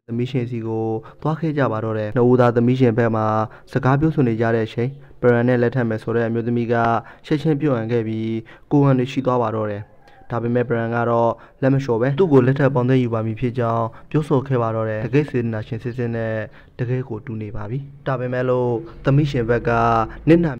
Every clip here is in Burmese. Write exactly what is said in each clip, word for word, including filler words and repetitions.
သမီးရှင်စီကိုသွားခဲ့ကြပါတော့တယ်နှစ်ဦးသားသမီးရှင်ဘက်မှာစကားပြောဆိုနေကြတဲ့အချိန်ဘရန်နဲ့လက်ထပ်မယ်ဆိုတဲ့အမျိုးသမီးကရှက်ချင်းပြုတ်အံခဲ့ပြီးကိုဟန်တွေရှိသွားပါတော့တယ်ဒါပေမဲ့ဘရန်ကတော့လက်မလျှော်ပဲသူ့ကိုလက်ထပ်ပေါင်းသိယူပါမည်ဖြစ်ကြောင်းပြောဆိုခဲ့ပါတော့တယ်တကယ်စေတနာရှင်စစ်စစ်နဲ့တကယ်ကိုတူနေပါပြီဒါပေမဲ့လို့သမီးရှင်ဘက်ကနစ်နာ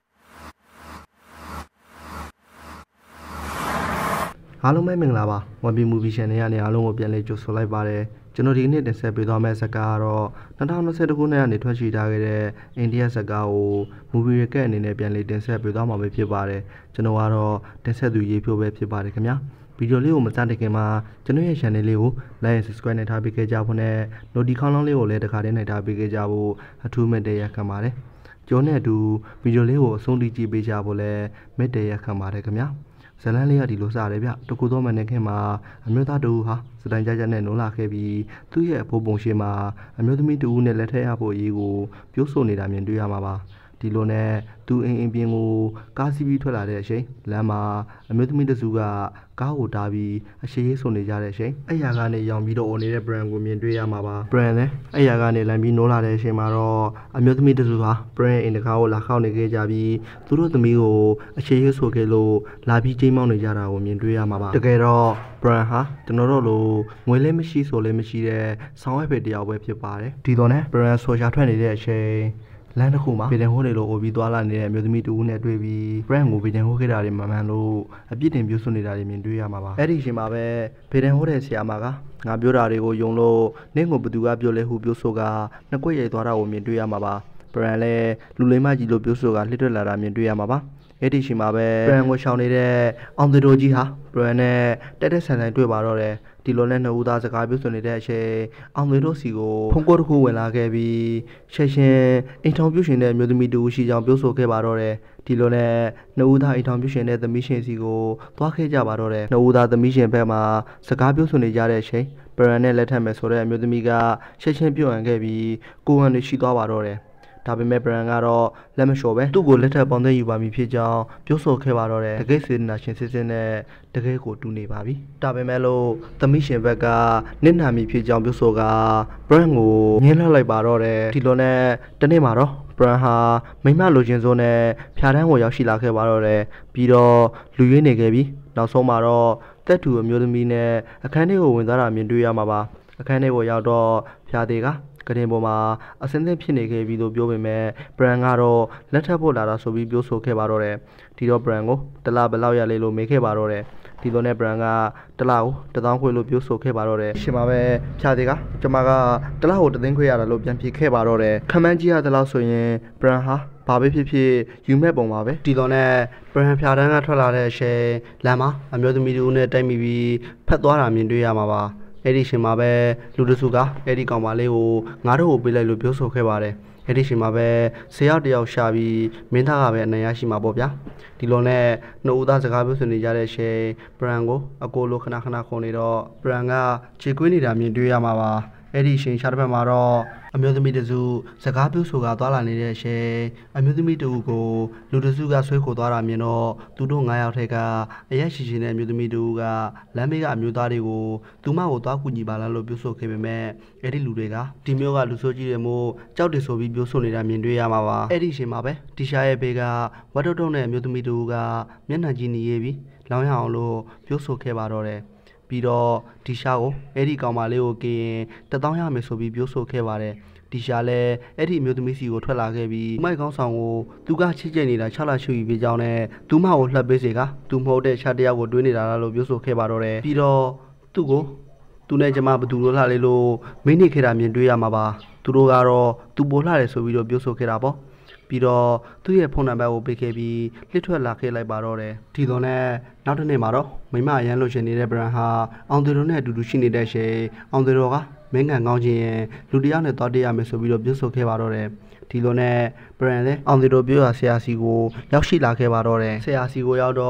အားလုံးပဲမင်္ဂလာပါဝမ်ပီမူဗီချန်နယ်ကနေအားလုံးကိုပြန်လည်ကြိုဆိုလိုက်ပါတယ်ကျွန်တော်ဒီနေ့တင်ဆက်ပေးသွားမယ့်ဇာတ်ကားကတော့၂၀၂၁ခုနှစ်ကနေထွက်ရှိထားခဲ့တဲ့အိန္ဒိယဇာတ်ကားကိုမူဗီရကက်အနေနဲ့ပြန်လည်တင်ဆက်ပေးသွားမှာပဲဖြစ်ပါတယ်ကျွန်တော်ကတော့တင်ဆက်သူရေးဖြိုးပဲဖြစ်ပါတယ်ခင်ဗျာဗီဒီယိုလေးကိုမစတင်ခင်မှာကျွန်တော်ရဲ့ channel လေးကို like and subscribe နဲ့ထားပေးခဲ့ကြဖို့နဲ့ notification လောင်းလေးကိုလည်းတစ်ခါတည်းနှိပ်ထားပေးခဲ့ကြဖို့အထူးမေတ္တာရပ်ခံပါတယ်ကျွန်တော်နဲ့အတူဗီဒီယိုလေးကိုအဆုံးထိကြည့်ပေးကြဖို့လည်းမေတ္တာရပ်ခံပါတယ်ခင်ဗျာဇလန်းလေးကဒီလိုစားတယ်ဗျတကူတော့မနေခင်မှာအမျိုးသားတူဟာစတိုင်ကြကြနဲ့နိုးလာခဲ့ပြီးသူ့ရဲ့အဖိုးပုံရှိမှာအမျိုးသမီးတူနဲ့လက်ထက်ရဖို့အရေးကိုပြောဆိုနေတာမြင်တွေ့ရမှာပါဒီလိုနဲ့သူအင်းအင်းပြင်းကိုကားစီးပြီးထွက်လာတဲ့အချိန်လမ်းမှာအမျိုးသမီးတစုကကားကိုတားပြီးအရှိရေးဆိုနေကြတဲ့အချိန်အဲ့ရာကနေရောင်ပြီးတော့အိုနေတဲ့ brand ကိုမြင်တွေ့ရမှာပါ brand လည်းအဲ့ရာကနေလမ်းပြီးနိုးလာတဲ့အချိန်မှာတော့အမျိုးသမီးတစုဟာ brand အိမ်တကားကိုလာခောက်နေခဲ့ကြပြီးသူတို့သမီးကိုအရှိရေးဆိုခဲ့လို့လာပြီးချိန်မောင်းနေကြတာကိုမြင်တွေ့ရမှာပါတကယ်တော့ brand ဟာကျွန်တော်တို့လိုငွေလည်းမရှိဆိုလည်းမရှိတဲ့ဆောင်းဝဲဖေတယောက်ပဲဖြစ်ပါတယ်ဒီတော့နဲ့ brand ဆိုရှာထွက်နေတဲ့အချိန်လမ်းတစ်ခုမှာဗီဒန်ဟိုးတွေလိုအိုပြီးသွားလာနေတဲ့အမျိုးသမီးတူဦးနဲ့တွေ့ပြီး brand ကိုဗီဒန်ဟိုးခဲ့တာတွေမှန်မှန်လို့အပြစ်တင်ပြောဆိုနေတာတွေမြင်တွေ့ရမှာပါအဲ့ဒီအချိန်မှာပဲဗီဒန်ဟိုးတဲ့ဆရာမကငါပြောတာတွေကိုယုံလို့နင့်ကိုဘသူကပြောလဲဟုပြောဆိုကနှစ်ကွက်ရိုက်သွားတာကိုမြင်တွေ့ရမှာပါ brand လည်းလူလိမ္မာကြီးလို့ပြောဆိုကလှစ်ထွက်လာတာမြင်တွေ့ရမှာပါအဲ့ဒီအချိန်မှာပဲ brand ကိုရှောင်နေတဲ့အောင်သူတို့ကြီးဟာ brand နဲ့တက်တက်ဆန်ဆန်တွေ့ပါတော့တယ်ဒီလိုနဲ့နှစ်ဦးသားစကားပြောဆိုနေတဲ့အချိန်အောင်သွေးတို့စီကိုဖုန်းကောတစ်ခုဝင်လာခဲ့ပြီးရှက်ရှင်အိမ်ထောင်ပြုရှင်တဲ့မျိုးသမီးတူရှိကြောင်းပြောဆိုခဲ့ပါတော့တယ်ဒီလိုနဲ့နှစ်ဦးသားအိမ်ထောင်ပြုရှင်တဲ့သမီးရှင်စီကိုသွားခဲ့ကြပါတော့တယ်နှစ်ဦးသားသမီးရှင်ဘက်မှာစကားပြောဆိုနေကြတဲ့အချိန်ဘရန်နဲ့လက်ထပ်မယ်ဆိုတဲ့အမျိုးသမီးကရှက်ရှင်ပြုတ်အံခဲ့ပြီးကိုဟန်တွေရှိသွားပါတော့တယ်ဒါပေမဲ့ဘရန်ကတော့လက်မလျှော်ပဲသူ့ကိုလက်ထပ်ပေါင်းသိယူပါမည်ဖြစ်ကြောင်းပြောဆိုခဲ့ပါတော့တယ်တကယ်စေတနာရှင်စစ်စစ်နဲ့တကယ်ကိုတူနေပါပြီဒါပေမဲ့လို့သမီးရှင်ဘက်ကနစ်နာမည်ဖြစ်ကြောင်းပြောဆိုကဘရန်ကိုငင်းလှလိုက်ပါတော့တယ်ဒီလိုနဲ့တနေ့မှာတော့ဘရန်ဟာမိမလိုချင်စိုးနဲ့ဖြာတန်းကိုရောက်ရှိလာခဲ့ပါတော့တယ်ပြီးတော့လူရွေးနေခဲ့ပြီးနောက်ဆုံးမှာတော့တက်တူအမျိုးသမီးနဲ့အခန်းထဲကိုဝင်သွားတာမြင်တွေ့ရမှာပါအခန်းထဲကိုရောက်တော့ဖြာသေးကကတင်ပေါ်မှာအစင်းသင်းဖြစ်နေခဲ့ပြီးလို့ပြောပေမဲ့ brand ကတော့လက်ထပ်ဖို့လာတာဆိုပြီးပြောဆိုခဲ့ပါတော့တယ်ဒီတော့ brand ကိုတလားဘယ်လောက်ရလဲလို့မေးခဲ့ပါတော့တယ်ဒီလိုနဲ့ brand ကတလားကိုတသောင်းခွေလို့ပြောဆိုခဲ့ပါတော့တယ်ရှင်ပါပဲဖြာသေးကကျမကတလားကိုတသိန်းခွေရတာလို့ပြန်ဖြေခဲ့ပါတော့တယ်ခမန်းကြီးရတလားဆိုရင် brand ဟာဘာပဲဖြစ်ဖြစ်ယူမဲ့ပုံပါပဲဒီလိုနဲ့ brand ဖြာတန်းကထွက်လာတဲ့အချိန်လမ်းမှာအမျိုးသမီးတို့နဲ့တိုက်မိပြီးဖက်သွားတာမြင်တွေ့ရမှာပါအဲ့ဒီရှင်မှာပဲလူတစုကအဲ့ဒီကောင်မလေးကိုငါတို့ကိုပေးလိုက်လို့ပြောဆိုခဲ့ပါတယ်အဲ့ဒီရှင်မှာပဲဆရာတယောက်ရှာပြီးမင်းသားကပဲအနိုင်ရရှိမှာပေါ့ဗျာဒီလိုနဲ့နှုတ်ဦးသားစကားပြောဆိုနေကြတဲ့ရှင် brand ကိုအကိုလိုခဏခဏခုန်နေတော့ brand ကခြေကွေးနေတာမြင်တွေ့ရမှာပါအဲ့ဒီရှင်ရှားတစ်ဖက်မှာတော့အမျိုးသမီးတစုစကားပြောဆိုကသွားလာနေတဲ့အချိန်အမျိုးသမီးတူကိုလူတစုကဆွဲခေါ်သွားတာမြင်တော့သူတို့ငါးယောက်ထက်ကအရက်ရှိရှိနဲ့အမျိုးသမီးတူကလမ်းဘေးကအမျိုးသားတွေကိုသူမကိုသွားကူညီပါလားလို့ပြောဆိုခဲ့ပေမဲ့အဲ့ဒီလူတွေကဒီမျိုးကလူဆိုးကြီးတွေမို့ကြောက်တယ်ဆိုပြီးပြောဆိုနေတာမြင်တွေ့ရမှာပါအဲ့ဒီအချိန်မှာပဲတီရှာရဲ့ဘေးကဝတ်တုတ်တုတ်နဲ့အမျိုးသမီးတူကမျက်နှာကြီးနေရပြီးလောင်းရအောင်လို့ပြောဆိုခဲ့ပါတော့တယ်ပြီးတော့ဒီရှာကိုအဲ့ဒီကောင်မလေးကိုကရင်တသောင်းရမယ်ဆိုပြီးပြောဆိုခဲ့ပါတယ်ဒီရှာလည်းအဲ့ဒီအမျိုးသမီးစီကိုထွက်လာခဲ့ပြီးမိုက်ကောင်းဆောင်ကိုသူကချစ်ကြိတ်နေတာ၆လရှိပြီဖြစ်ကြောင်းနဲ့သူမကိုလှပ်ပေးစေကသူမဟုတ်တဲ့ရှာတယောက်ကိုတွေးနေတာလားလို့ပြောဆိုခဲ့ပါတော့တယ်ပြီးတော့သူ့ကိုသူနဲ့ကျမဘသူလိုလှလေးလို့မိနေခဲ့တာမြင်တွေ့ရမှာပါသူတို့ကတော့သူပိုလှတယ်ဆိုပြီးတော့ပြောဆိုခဲ့တာပေါ့ပြီးတော့သူ့ရဲ့ဖုန်းနံပါတ်ကိုပေးခဲ့ပြီးလှစ်ထွက်လာခဲ့လိုက်ပါတော့တယ်ဒီတော့နဲ့နောက်တစ်နေ့မှာတော့မိမအရန်လို့ရှင်နေတဲ့ brand ဟာအောင်သူတို့နဲ့အတူတူရှိနေတဲ့ရှင်အောင်သူတို့ကမင်းကန်ကောင်းခြင်းရင်လူတယောက်နဲ့သွားတေးရမယ်ဆိုပြီးတော့ပြောဆိုခဲ့ပါတော့တယ်ဒီလိုနဲ့ brand လည်းအောင်သူတို့ပြောရဆရာစီကိုရောက်ရှိလာခဲ့ပါတော့တယ်ဆရာစီကိုရောက်တော့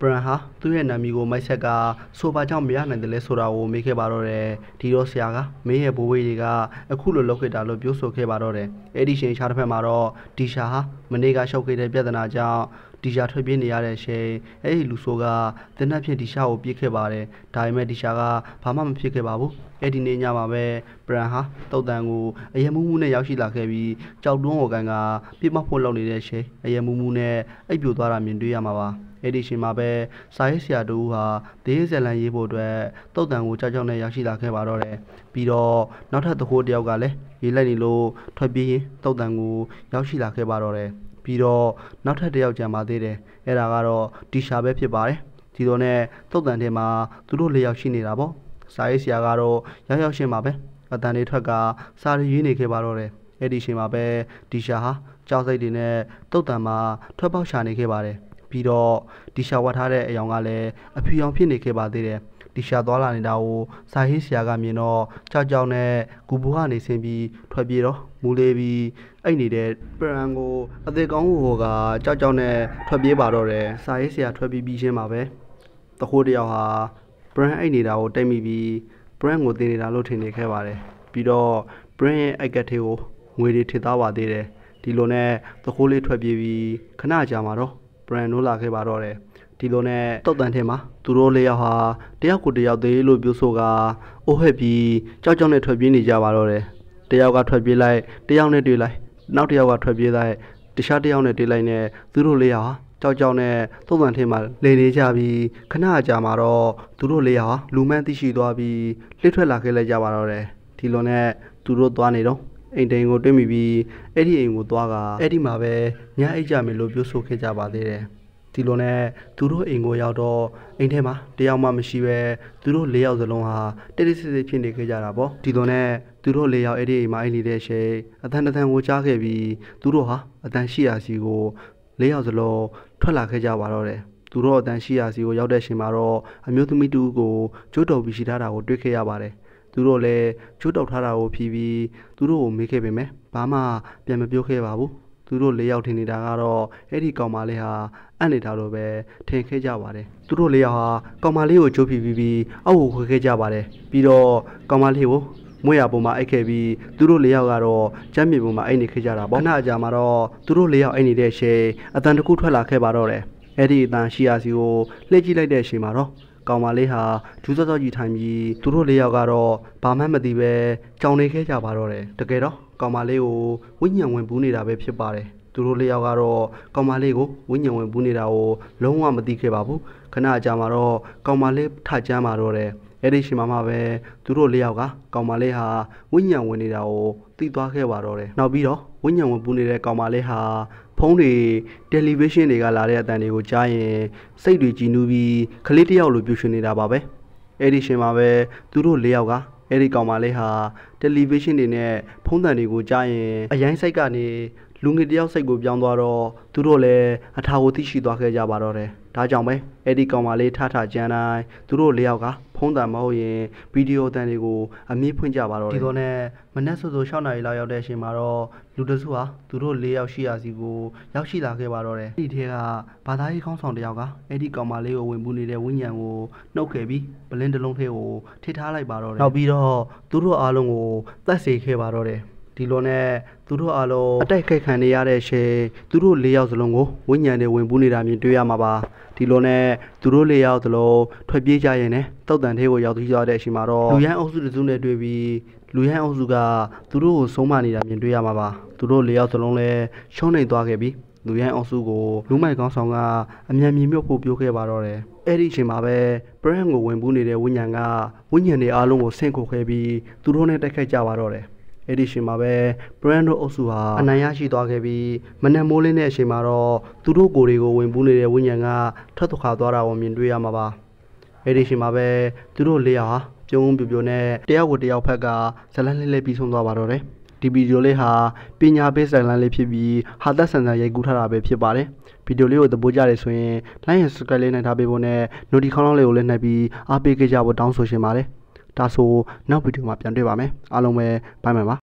ဘရန်ဟာသူ့ရဲ့နာမည်ကိုမိုက်ဆက်ကဆိုပါကြောင့်မရနိုင်တယ်လဲဆိုတာကိုမေးခဲ့ပါတော့တယ်ဒီတော့ဆရာကမင်းရဲ့ဘိုးဘွေးတွေကအခုလိုလုပ်ခဲ့တာလို့ပြောဆိုခဲ့ပါတော့တယ်အဲ့ဒီချိန်ခြားတစ်ဖက်မှာတော့ဒီရှာဟာမနေ့ကရှောက်ခဲ့တဲ့ပြဿနာကြောင့်ဒီရှာထွက်ပြေးနေရတဲ့ချိန်အဲ့ဒီလူဆိုးကတင်းနှက်ဖြင့်ဒီရှာကိုပြေးခဲ့ပါတယ်ဒါပေမဲ့ဒီရှာကဘာမှမဖြစ်ခဲ့ပါဘူးအဲ့ဒီနေ့ညမှာပဲဘရန်ဟာတုတ်တန်ကိုအယံမူးမူးနဲ့ရောက်ရှိလာခဲ့ပြီးကြောက်တွန်းဟော်ကန်ကပြစ်မှတ်ဖို့လုပ်နေတဲ့ချိန်အယံမူးမူးနဲ့အိပ်ပြိုသွားတာမြင်တွေ့ရမှာပါအဲ့ဒီချိန်မှာပဲစာရေးဆရာတူဟာဒေးဇလန်ရေးဖို့အတွက်တုတ်တန်ကိုကြောက်ကြောက်နဲ့ရောက်ရှိလာခဲ့ပါတော့တယ်ပြီးတော့နောက်ထပ်တခိုးတယောက်ကလည်းရေးလိုက်နေလို့ထွက်ပြေးရင်တုတ်တန်ကိုရောက်ရှိလာခဲ့ပါတော့တယ်ပြီးတော့နောက်ထပ်တယောက်ကြံပါသေးတယ်အဲ့ဒါကတော့ဒီရှာပဲဖြစ်ပါတယ်ဒီတော့နဲ့တုတ်တန်ထဲမှာသူတို့လေးယောက်ရှိနေတာပေါ့စာရေးဆရာကတော့ရောက်ရောက်ရှင်းပါပဲအတန်လေးထွက်ကစာရေးနေခဲ့ပါတော့တယ်အဲ့ဒီချိန်မှာပဲဒီရှာဟာကြောက်စိတ်တွေနဲ့တုတ်တန်မှာထွက်ပေါက်ရှာနေခဲ့ပါတယ်ပြီးတော့ဒီရှာဝတ်ထားတဲ့အယောင်ကလည်းအဖြူရောင်ဖြစ်နေခဲ့ပါသေးတယ်ဒီရှာသွားလာနေတာကိုစာရေးဆရာကမြင်တော့ကြောက်ကြောက်နဲ့ဂူဘူကနေဆင်းပြီးထွက်ပြေးတော့မူလေးပြီးအဲ့နေတဲ့ပရန်ကိုအသေးကောင်းဟိုကကြောက်ကြောက်နဲ့ထွက်ပြေးပါတော့တယ်စာရေးဆရာထွက်ပြီးပြီးချင်းပါပဲတခိုးတယောက်ဟာပရန်အဲ့နေတာကိုတိတ်မိပြီးပရန်ကိုတင်နေတာလို့ထင်နေခဲ့ပါတယ်ပြီးတော့ပရန်ရဲ့အိုက်ကက်သေးကိုငွေတွေထစ်သားပါသေးတယ်ဒီလိုနဲ့တခိုးလေးထွက်ပြေးပြီးခဏကြာမှာတော့ဘရန်နိုးလာခဲ့ပါတော့တယ်ဒီလိုနဲ့တုတ်တန်ထဲမှာသူတို့လေးယောက်ဟာတယောက်ကိုတယောက်သေးလို့ပြောဆိုကအိုးဟက်ပြီးကြောက်ကြောက်နဲ့ထွက်ပြေးနေကြပါတော့တယ်တယောက်ကထွက်ပြေးလိုက်တယောက်နဲ့တွေ့လိုက်နောက်တယောက်ကထွက်ပြေးလိုက်တခြားတယောက်နဲ့တွေ့လိုက်နဲ့သူတို့လေးယောက်ဟာကြောက်ကြောက်နဲ့တုတ်တန်ထဲမှာလေနေကြပြီးခဏကြာမှာတော့သူတို့လေးယောက်ဟာလူမန်းသိရှိသွားပြီးလှစ်ထွက်လာခဲ့လိုက်ကြပါတော့တယ်ဒီလိုနဲ့သူတို့သွားနေတော့အိမ်တိန်ကိုတွေ့မိပြီးအဲ့ဒီအိမ်ကိုသွားကအဲ့ဒီမှာပဲညအိတ်ကြမယ်လို့ပြောဆိုခဲ့ကြပါသေးတယ်ဒီလိုနဲ့သူတို့အိမ်ကိုရောက်တော့အိမ်ထဲမှာတယောက်မှမရှိပဲသူတို့၄ယောက်စလုံးဟာတိတ်တိတ်ဆိတ်ဆိတ်ဖြစ်နေခဲ့ကြတာပေါ့ဒီလိုနဲ့သူတို့၄ယောက်အဲ့ဒီအိမ်မှာအိမ်နေတဲ့ချိန်အသံတစ်သံကိုကြားခဲ့ပြီးသူတို့ဟာအတန်ရှိရာစီကို၄ယောက်စလုံးထွက်လာခဲ့ကြပါတော့တယ်သူတို့အတန်ရှိရာစီကိုရောက်တဲ့ချိန်မှာတော့အမျိုးသမီးတူကိုကျိုးတော်ပြီးရှိထားတာကိုတွေ့ခဲ့ရပါတယ်သူတို့လည်းကျိုးတောက်ထားတာကိုဖြီးပြီးသူတို့ကိုမေးခဲ့ပေမဲ့ဘာမှပြန်မပြောခဲ့ပါဘူးသူတို့၄ယောက်ထင်နေတာကတော့အဲ့ဒီကောင်မလေးဟာအံ့နေတာလို့ပဲထင်ခဲ့ကြပါတယ်သူတို့၄ယောက်ဟာကောင်မလေးကိုကျိုးဖြီးပြီးပြီးအောက်ကိုခွေခဲ့ကြပါတယ်ပြီးတော့ကောင်မလေးကိုမွေးရပုံမှာအိတ်ခဲ့ပြီးသူတို့၄ယောက်ကတော့ကျမ်းမြေပုံမှာအိတ်နေခဲ့ကြတာပေါ့ခဏအကြာမှာတော့သူတို့၄ယောက်အိတ်နေတဲ့ချိန်အတန်တစ်ခုထွက်လာခဲ့ပါတော့တယ်အဲ့ဒီအတန်ရှိရာစီကိုလှည့်ကြည့်လိုက်တဲ့ချိန်မှာတော့ကောင်မလေးဟာဒူးစောစောကြီးထိုင်ပြီးသူတို့၄ယောက်ကတော့ဘာမှမသိပဲကြောင်နေခဲ့ကြပါတော့တယ်တကယ်တော့ကောင်မလေးကိုဝိညာဉ်ဝင်ပူးနေတာပဲဖြစ်ပါတယ်သူတို့၄ယောက်ကတော့ကောင်မလေးကိုဝိညာဉ်ဝင်ပူးနေတာကိုလုံးဝမသိခဲ့ပါဘူးခဏကြာမှာတော့ကောင်မလေးထကြမ်းပါတော့တယ်အဲ့ဒီချိန်မှာပဲသူတို့၄ယောက်ကကောင်မလေးဟာဝိညာဉ်ဝင်နေတာကိုသိသွားခဲ့ပါတော့တယ်နောက်ပြီးတော့ဝိညာဉ်ဝင်ပူးနေတဲ့ကောင်မလေးဟာဖုန်းတွေတယ်လီဗီရှင်းတွေကလာတဲ့အတန်တွေကိုကြားရင်စိတ်တွေကြည်နူးပြီးကလေးတစ်ယောက်လိုပြုရှင်နေတာပါပဲအဲ့ဒီချိန်မှာပဲသူတို့၄ယောက်ကအဲ့ဒီကောင်မလေးဟာတယ်လီဗီရှင်းတွေနဲ့ဖုန်းတန်တွေကိုကြားရင်အရင်စိတ်ကနေလူငယ်တယောက်စိတ်ကိုပြောင်းသွားတော့သူတို့လည်းအထာကိုသိရှိသွားခဲ့ကြပါတော့တယ်ဒါကြောင့်ပဲအဲ့ဒီကောင်မလေးထထကြမ်းတိုင်းသူတို့၄ယောက်ကဖုန်းတန်မဟုတ်ရင်ဗီဒီယိုတန်တွေကိုအမြင့်ဖွင့်ကြပါတော့တယ်ဒီတော့နဲ့မနက်စောစော၆နာရီလောက်ရောက်တဲ့အချိန်မှာတော့လူတစုဟာသူတို့၄ယောက်ရှိရာစီကိုရောက်ရှိလာခဲ့ပါတော့တယ်ဒီထဲကဘာသာရေးခေါင်းဆောင်တယောက်ကအဲ့ဒီကောင်မလေးကိုဝင်ပူးနေတဲ့ဝိညာဉ်ကိုနှုတ်ခဲ့ပြီးပလင်းတစ်လုံးထဲကိုထိထားလိုက်ပါတော့တယ်နောက်ပြီးတော့သူတို့အားလုံးကိုသတ်စေခဲ့ပါတော့တယ်ဒီလိုနဲ့သူတို့အားလုံးအတိုက်ခိုက်ခံနေရတဲ့ချိန်သူတို့၄ယောက်စလုံးကိုဝိညာဉ်တွေဝင်ပူးနေတာမြင်တွေ့ရမှာပါဒီလိုနဲ့သူတို့၄ယောက်စလုံးထွက်ပြေးကြရင်လည်းတောက်တန်သေးကိုရောက်ပြီးသွားတဲ့အချိန်မှာတော့လူရန်အုပ်စုတစုနဲ့တွေ့ပြီးလူရန်အုပ်စုကသူတို့ကိုဆုံးမနေတာမြင်တွေ့ရမှာပါသူတို့၄ယောက်စလုံးလည်းရှုံးနေသွားခဲ့ပြီးလူရန်အုပ်စုကိုလူမိုက်ကောင်းဆောင်ကအမြန်မြင်မြုပ်ဖို့ပြောခဲ့ပါတော့တယ်အဲ့ဒီအချိန်မှာပဲပရန်ကိုဝင်ပူးနေတဲ့ဝိညာဉ်ကဝိညာဉ်တွေအားလုံးကိုဆင့်ခိုခဲ့ပြီးသူတို့နဲ့တိုက်ခိုက်ကြပါတော့တယ်အဲ့ဒီအချိန်မှာပဲ Brando အုပ်စုဟာအနိုင်ရရှိသွားခဲ့ပြီးမနက်မိုးလင်းတဲ့အချိန်မှာတော့သူတို့ကိုယ်တွေကိုဝင်ပူးနေတဲ့ဝိညာဉ်ကထွက်သွားခါသွားတာကိုမြင်တွေ့ရမှာပါအဲ့ဒီအချိန်မှာပဲသူတို့လေးဟာပြုံးပြပြနဲ့တယောက်ကိုတယောက်ဖက်ကဇလန်းလေးလေးပြီးဆုံးသွားပါတော့တယ်ဒီဗီဒီယိုလေးဟာပညာပေးဇလန်းလေးဖြစ်ပြီးဟာသက်ဆန်ဆန်ရိုက်ကူးထားတာပဲဖြစ်ပါတယ်ဗီဒီယိုလေးကိုသဘောကျတယ်ဆိုရင် like and subscribe လေးနဲ့ထားပေးဖို့နဲ့ notification လေးကိုလည်းနှိပ်ပြီးအားပေးကြဖို့တောင်းဆိုချင်ပါတယ်ဒါဆိုနောက်ဗီဒီယိုမှာပြန်တွေ့ပါမယ်အားလုံးပဲဘိုင်မယ်ပါ